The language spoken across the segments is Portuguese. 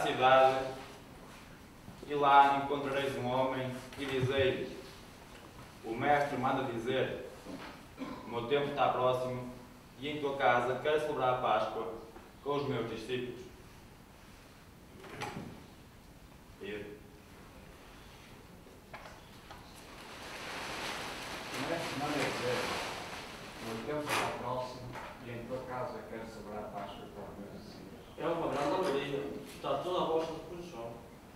cidade, e lá encontrareis um homem, e dizei-lhe: o mestre manda dizer, o meu tempo está próximo, e em tua casa quero celebrar a Páscoa com os meus discípulos. O mestre manda dizer, o meu tempo está próximo, e em tua casa quero celebrar a Páscoa com os meus discípulos. É uma grande alegria, está toda a vossa disposição.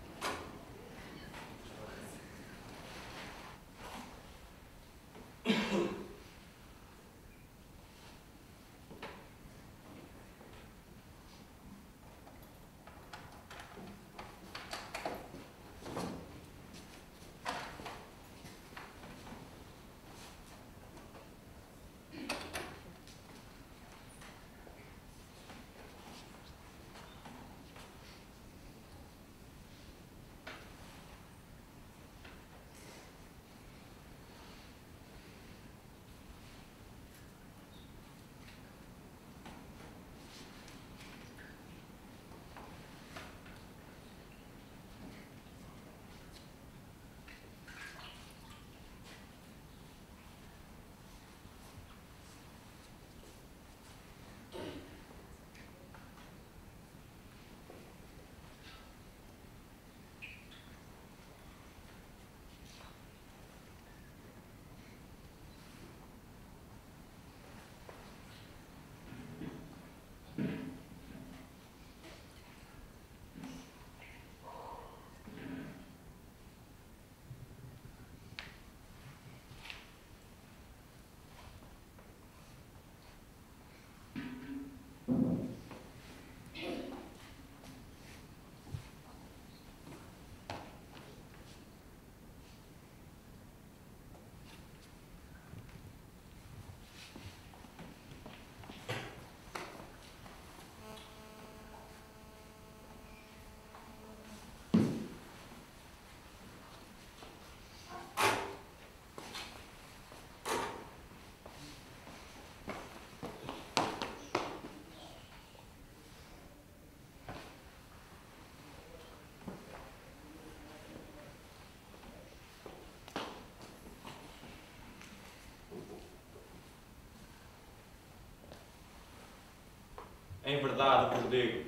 Em verdade vos digo,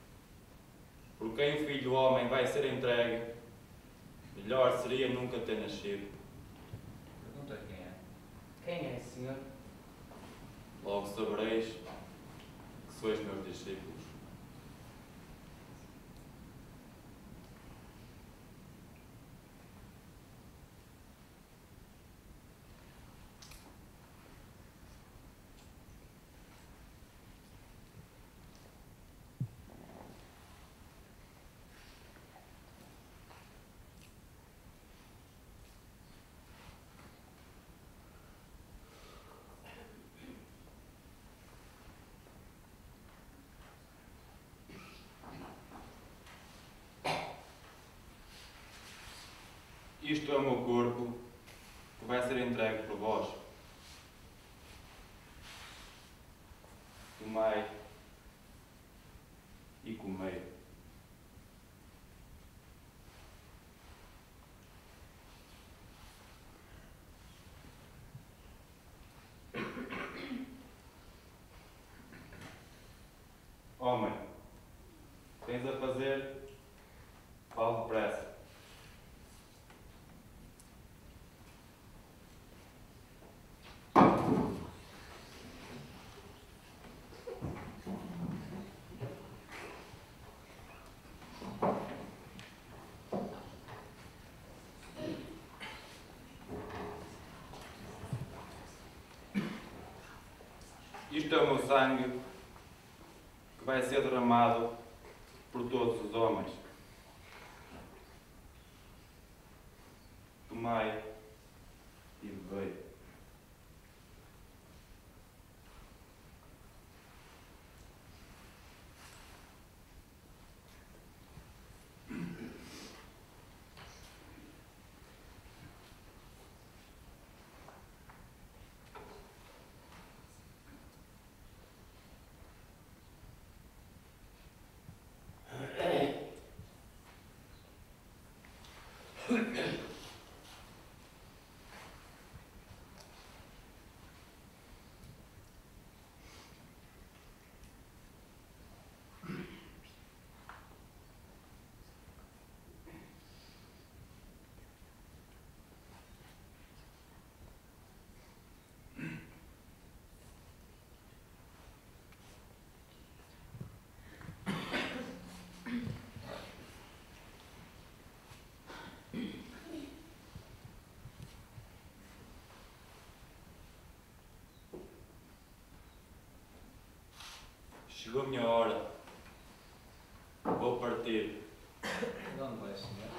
por quem o Filho do Homem vai ser entregue, melhor seria nunca ter nascido. Pergunta quem é. Quem é, Senhor? Logo sabereis que sois meus discípulos. Isto é o meu corpo, que vai ser entregue por vós. Tomai e comei. Homem, tens a fazer, fale depressa. Isto é o meu sangue, que vai ser derramado por todos os homens. Tomai e bebei. Chegou a minha hora. Vou partir. De onde vai, Senhor?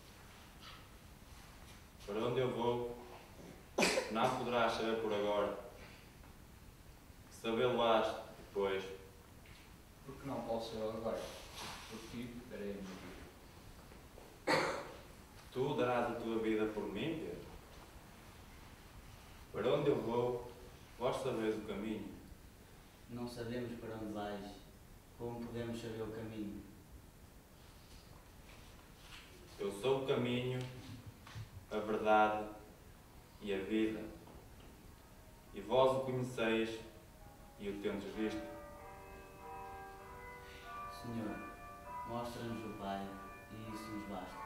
Para onde eu vou, não poderás saber por agora. Sabê-lo-ás depois. Porque não posso eu agora? Por ti darei a minha vida. Tu darás a tua vida por mim, Pedro? Para onde eu vou, vós sabeis o caminho. Não sabemos para onde vais. Como podemos saber o caminho? Eu sou o caminho, a verdade e a vida. E vós o conheceis e o tendes visto. Senhor, mostra-nos o Pai e isso nos basta.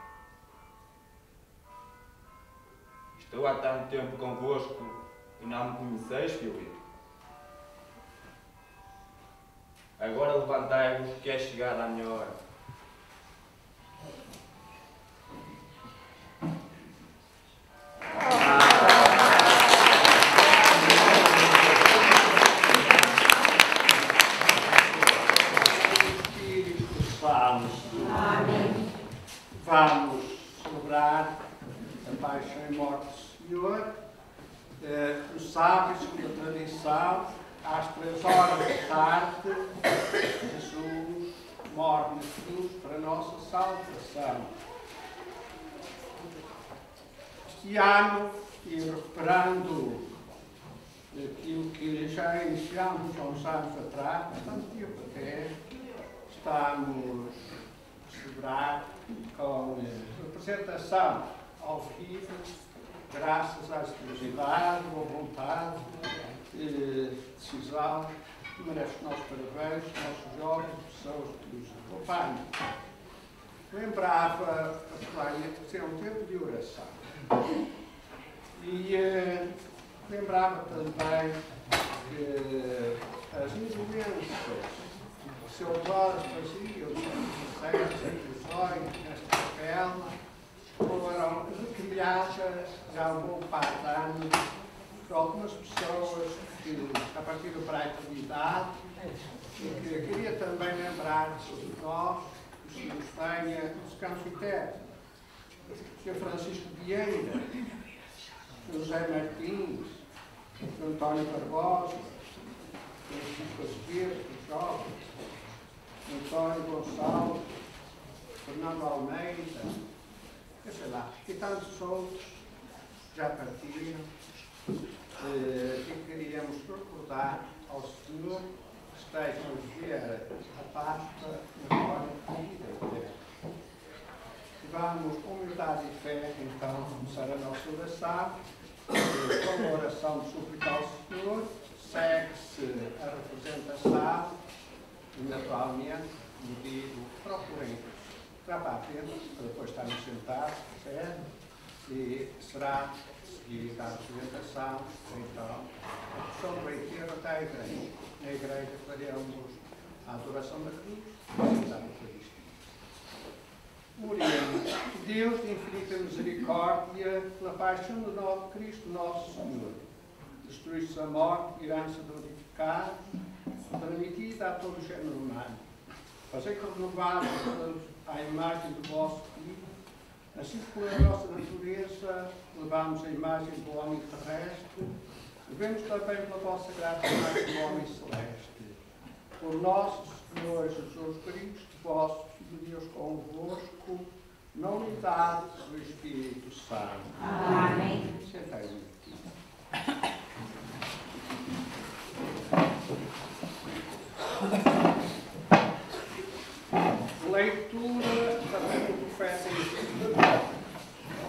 Estou há tanto tempo convosco e não me conheceis, Filipe. Agora levantai-vos, que é chegada a minha hora. Vamos celebrar a paixão e morte do Senhor. Tu sabes que a tradição, às 3 horas da tarde, Jesus morre na cruz para a nossa salvação. Este ano, e recuperando aquilo que já iniciamos há uns anos atrás, bastante tempo até, estamos a celebrar com representação ao vivo, graças à generosidade, boa vontade, decisão, que merece os nossos parabéns, os nossos jovens, pessoas que nos acompanham. Lembrava a ser um tempo de oração. E lembrava também que as influências que seus olhos faziam, os olhos nesta capela, foram recriadas já há um bom par de anos por algumas pessoas que, a partir do prazo de idade, e que queria também lembrar de todos nós, que o Senhor nos tenha descanso eterno. O Sr. Francisco Vieira, o José Martins, o António Barbosa, o Francisco Azevedo, os jovens, o António Gonçalves, Fernando Almeida, eu sei lá, e tantos outros já partiram, e queríamos recordar ao Senhor que esteja a viver a Páscoa na glória de vida eterna. E vamos, com humildade e fé, então, começar a nossa oração, com a oração de súplica ao Senhor, segue-se a representação, e naturalmente, como digo, procurem para a frente, para depois estarmos sentados, certo? E será seguida a apresentação, então, sobre o enterro até a igreja. Na igreja faremos a adoração da cruz e a Eucaristia. Oremos. Deus de infinita misericórdia, pela paixão do nosso Cristo, nosso Senhor, destruísse a morte, herança glorificada, permitida a todo o género humano. Fazei que renovados à imagem do vosso Filho, assim como a nossa natureza levamos a imagem do homem terrestre, devemos também pela vossa graça a imagem do homem celeste. Por nosso Senhor Jesus Cristo, vosso Filho de Deus convosco, na unidade do Espírito Santo. Amém. Sentai-vos aqui. Leitura da profeta Isaías.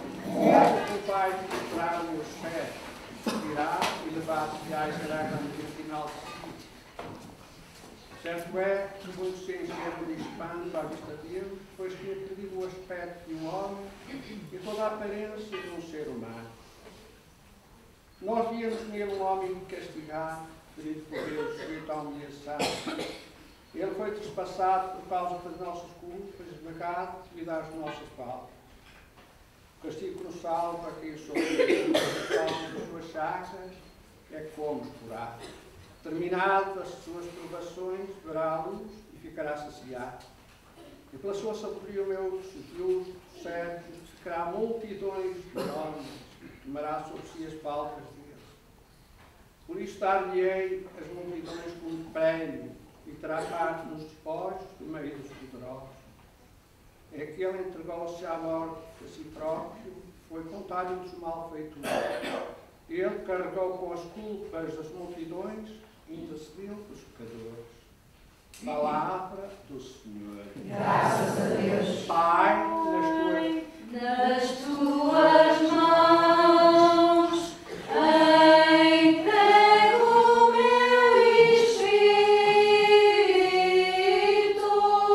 Certo é que muitos se encheram de espanto à vista dele, pois tinha perdido o aspecto de um homem e toda a aparência de um ser humano. Nós víamos nele um homem castigado, ferido por Deus, sujeito à humilhação. Ele foi trespassado por causa das nossas culpas, esmagado devido às nossas faltas. O castigo crucial para quem sofreu as suas chagas é que fomos curados. Terminado as suas provações, verá a luz e ficará saciado. E pela sua sabedoria o meu justo servo justificará multidões de homens, tomará sobre si as faltas deles. Por isso dar-lhe-ei as multidões como prémio e terá parte nos despojos do meio dos poderosos. É que ele entregou-se à morte a si próprio, foi contado dos malfeitores. Ele carregou com as culpas das multidões e intercedeu pelos pecadores. Palavra do Senhor. Graças a Deus. Pai, Nas tuas mãos entrego o meu espírito.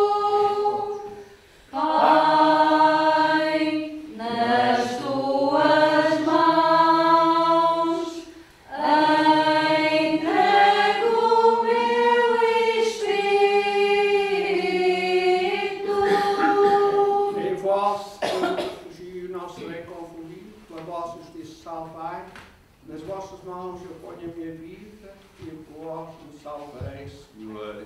Pai, nas tuas mãos entrego o meu espírito. em vós refugio não serei confundido, pela vossa justiça salvai. Nas vossas mãos eu ponho a minha vida e por vós me salvarei, Senhor.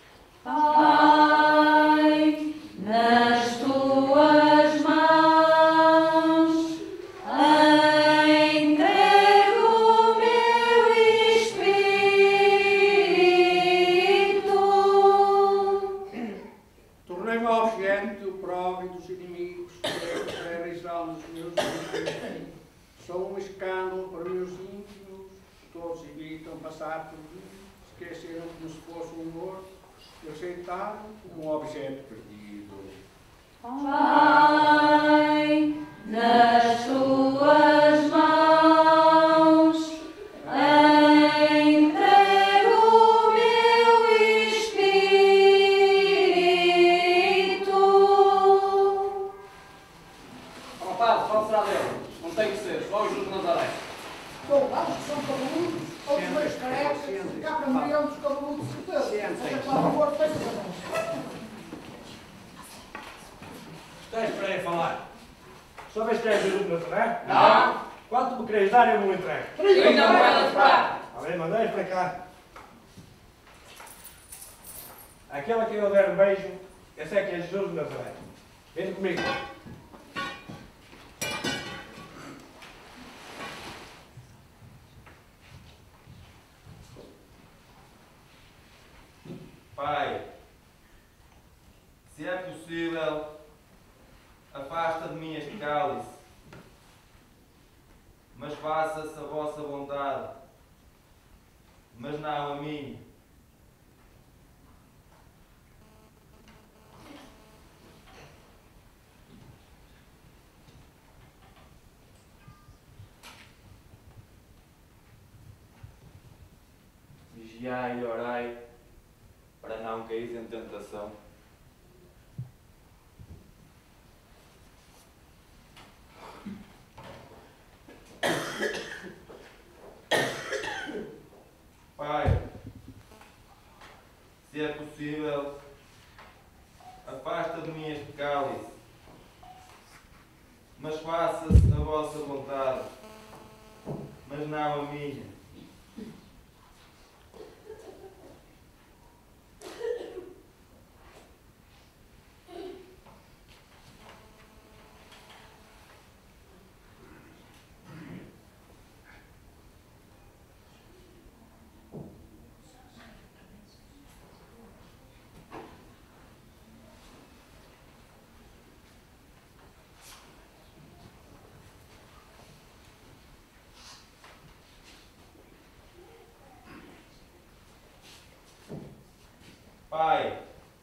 Pai, nas tuas mãos entrego o meu espírito. Tornei-me objeto do opróbrio dos inimigos, realizaram os meus dias. Sou um escândalo para meus íntimos, todos evitam passar por mim, esqueceram como se fosse um morto, e aceitaram como um objeto perdido. Pai, nas tuas mãos entrego o meu espírito. Rapaz, fala será dele. Não tem que ser, só o Jesus de Nazaré. Soldados que são cabeludos, outros mais carecas, cá para milhão dos cabeludos de Deus. Seja para o amor feito para nós. Estás para aí a falar? Só vês que és Jesus de Nazaré? Não. Quanto me queres dar, eu me entrego. 30 moedas de prata. Está bem, mandei para cá. Aquela que eu der um beijo, esse é que é Jesus de Nazaré. Vem comigo. Pai, se é possível, afasta de mim este cálice, mas faça-se a vossa vontade, mas não a minha. Vigiai e orai, para não cair em tentação. Pai, se é possível, afasta de mim este cálice, mas faça-se a vossa vontade, mas não a minha. Pai,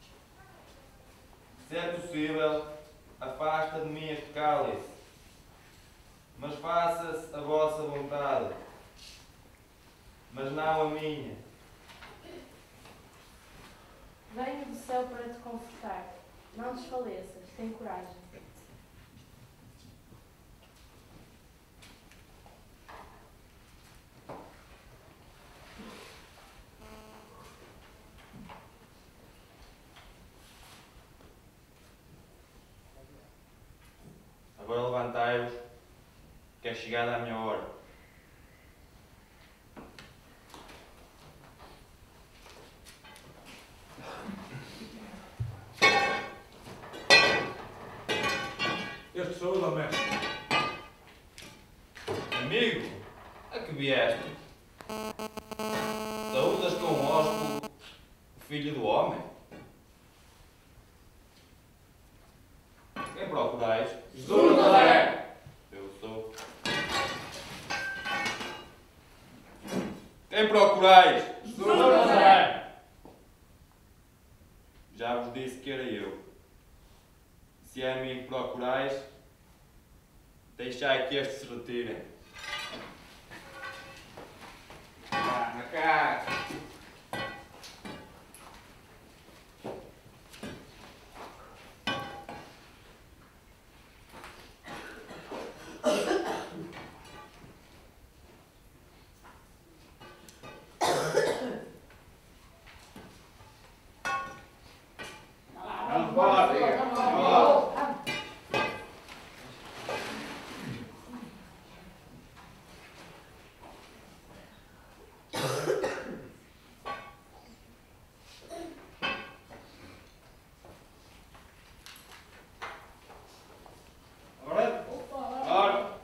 se é possível, afasta de mim este cálice, mas faça-se a vossa vontade, mas não a minha. céu para te confortar. Não desfaleças, tem coragem. Agora levantai-vos, que é chegada a minha hora. Este saúde, mestre. Amigo, a que vieste? Saúdas com o hóspede, o filho do homem? Quem procurais? Jesus de Nazaré! Eu sou. Quem procurais? Jesus de Nazaré! Já vos disse que era eu. Se é a mim que procurais, deixai que estes se retirem. Na cara. Vamos embora, filha. Vamos embora. Agora, Ora,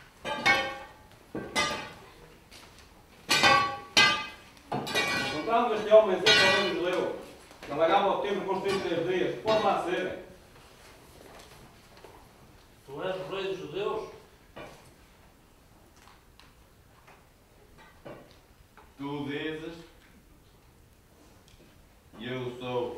encontramos este homem sem problema judeu. Navegava ao tempo com os 33 dias. Pode lá ser. Tu és o rei dos judeus? tu dizes, e eu sou.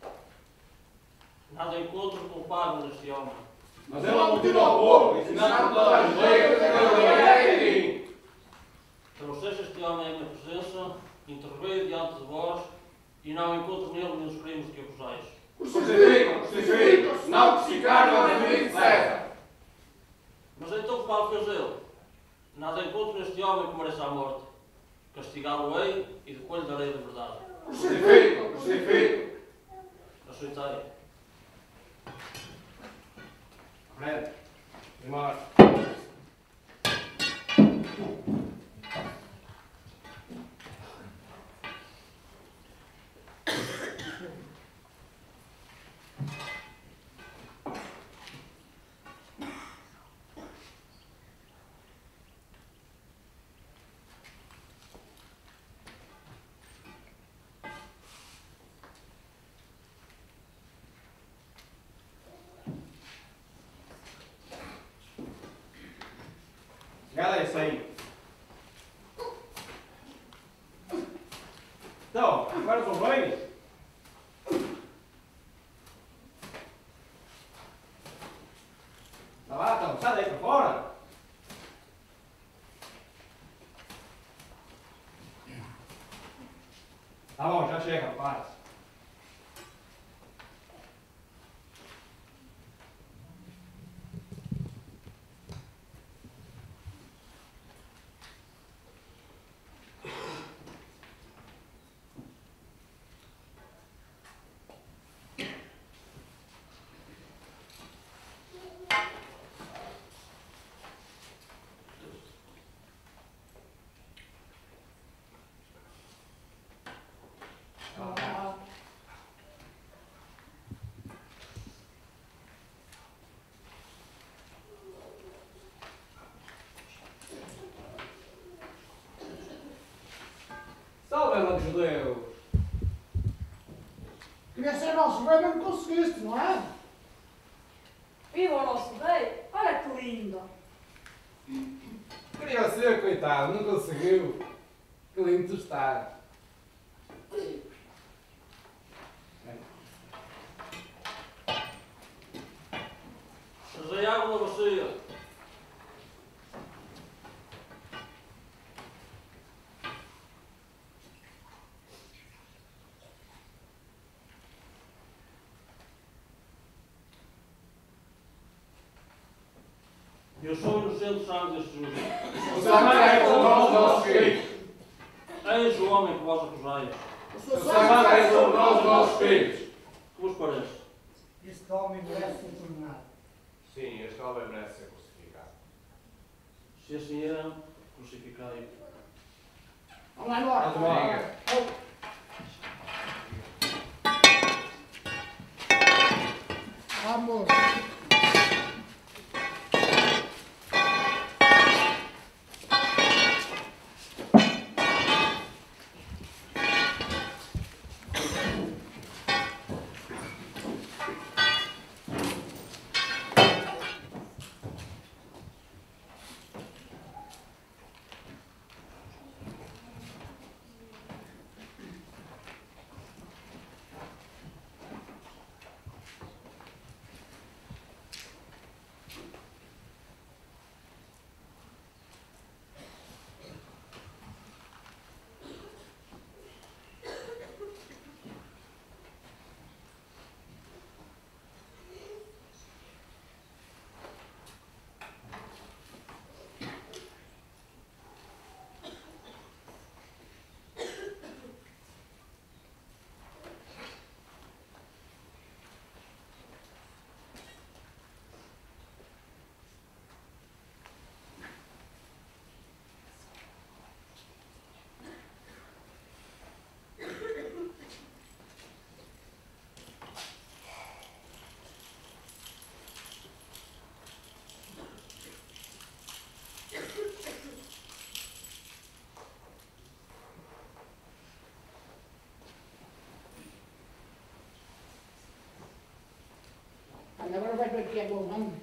Nada encontro culpável neste homem. Mas ele amoldou ao povo, ensinando toda a judeia que ele em mim. Trouxeste este homem à minha presença, interveio diante de vós, e não encontro nele nenhum crimes que acusais. Crucificam, não crucificaram o inimigo de César. Mas então que mal fez ele? Nada encontro neste homem que mereça a morte. Castigá-lo-ei e depois lhe darei a liberdade. Crucificam. Aceitai. Frente. Embora. Chegada é isso aí. Então, agora são bem. Tá lá, então, sai daí para fora. Tá bom, já chega, rapaz. Salve, irmão de judeus! Queria ser nosso rei, mas não conseguiste, não é? Viva o nosso rei! Olha que lindo! Queria ser, coitado, não conseguiu. Que lindo tu estás. Trazei água na bacia. Eu sou inocente sangue deste juiz. O sangue é sobre nós, nossos filhos. Eis o homem que vós acusais. O sangue é sobre nós, nossos filhos. Que vos parece? Este homem merece ser condenado. Sim, este homem merece ser crucificado. Se assim é, crucificai. Vamos lá embora. Vamos lá. Vamos. Agora vai para aqui, é bom, vamos.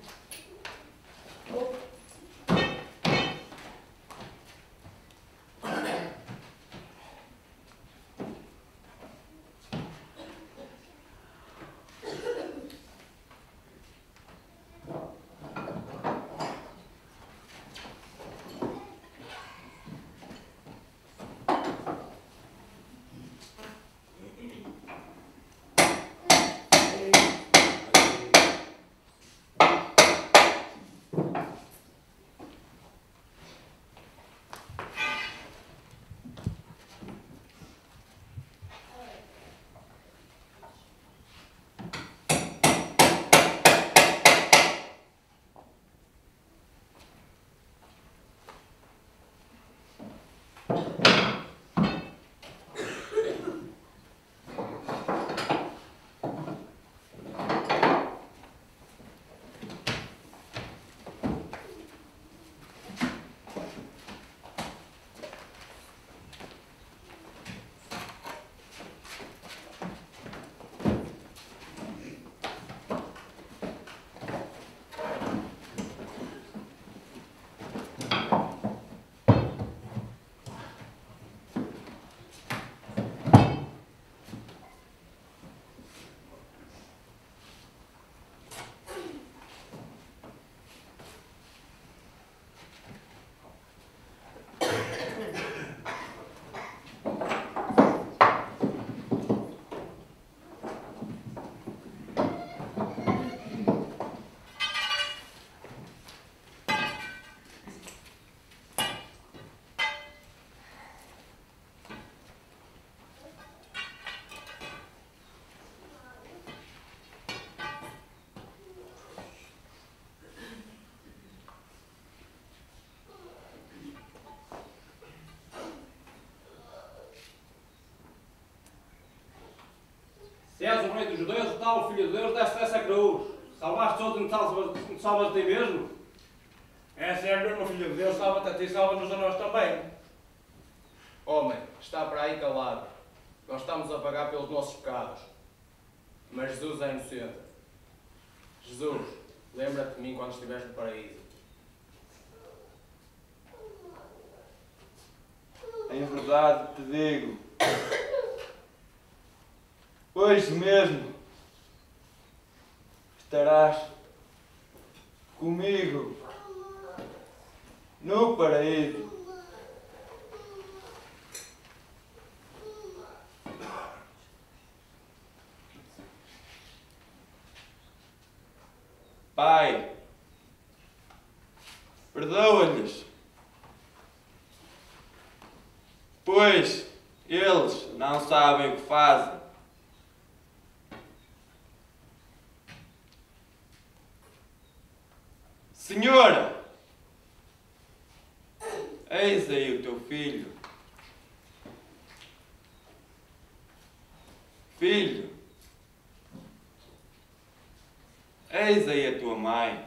Se és o rei dos judeus, o tal filho de Deus, desce dessa cruz. Salvaste outro, não salvas a ti mesmo? É sério, meu filho de Deus, salva-te a ti, salva-nos a nós também. Homem, está para aí calado. Nós estamos a pagar pelos nossos pecados. Mas Jesus é inocente. Jesus, lembra-te de mim quando estiveres no paraíso. Em verdade te digo, hoje mesmo estarás comigo no paraíso. Pai, perdoa-lhes, pois eles não sabem o que fazem. Senhora, eis aí o teu filho. Filho, eis aí a tua mãe.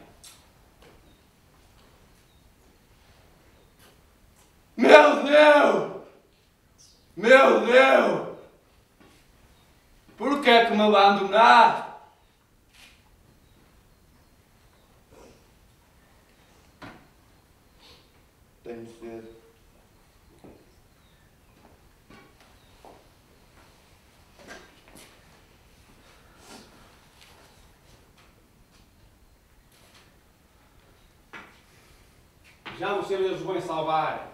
Meu Deus! Meu Deus! Por que é que me abandonaste? Tenho sede. Já o Senhor os vem salvar.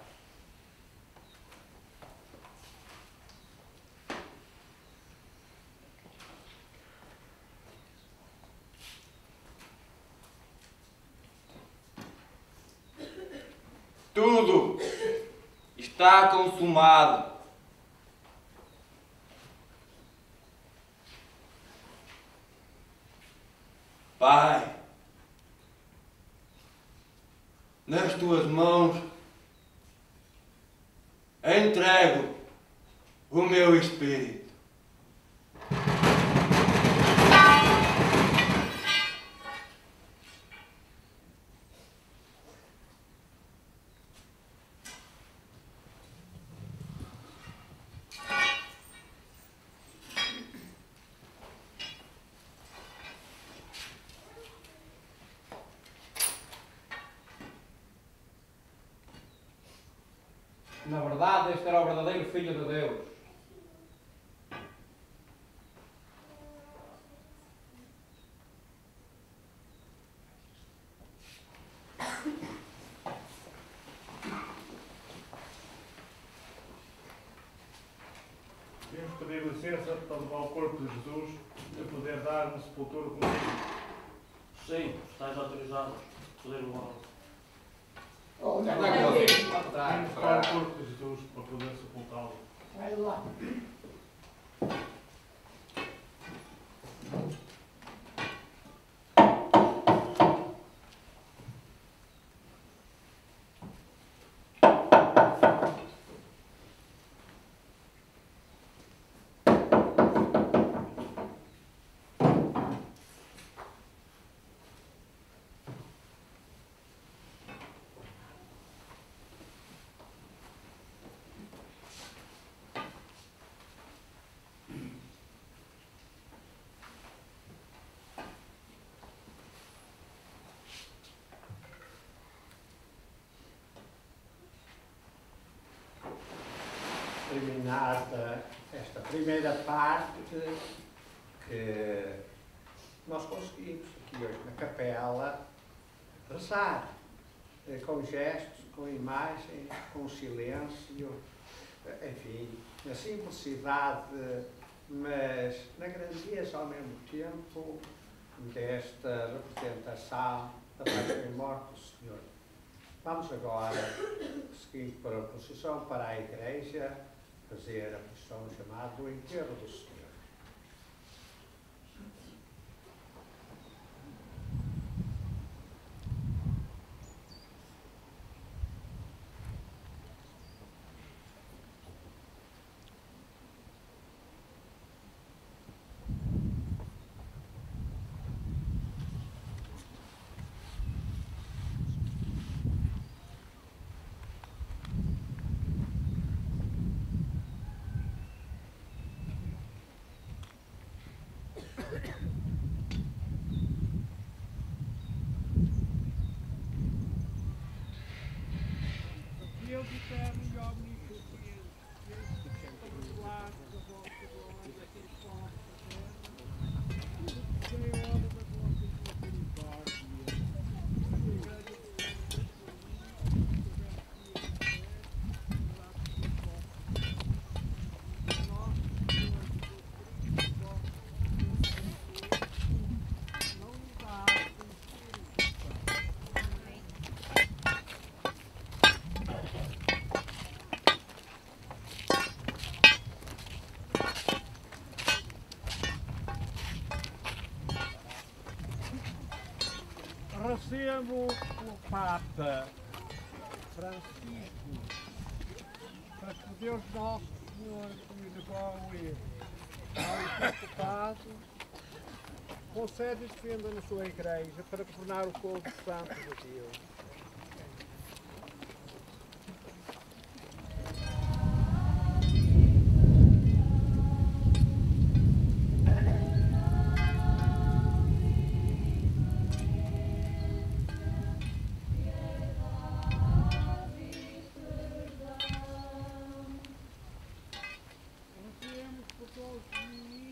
Tudo está consumado. Pai, nas tuas mãos entrego o meu espírito. Na verdade, este era o verdadeiro Filho de Deus. Devemos pedir licença para levar o corpo de Jesus e poder dar uma sepultura consigo. Sim, estás autorizado. Poder levá-lo. Olha, Vamos buscar o corpo de Jesus para poder sepultá-lo. Vai lá. Terminada esta primeira parte, que nós conseguimos aqui hoje na capela rezar com gestos, com imagens, com silêncio, enfim, na simplicidade, mas na grandeza ao mesmo tempo desta representação da paixão e morte do Senhor. Vamos agora, seguindo para a procissão para a igreja, fazer a procissão chamada do enterro do Senhor. recebo o Papa Francisco para que Deus Nosso Senhor me devolve ao episcopado, concede e defenda na sua igreja para governar o povo santo de Deus. Por todos os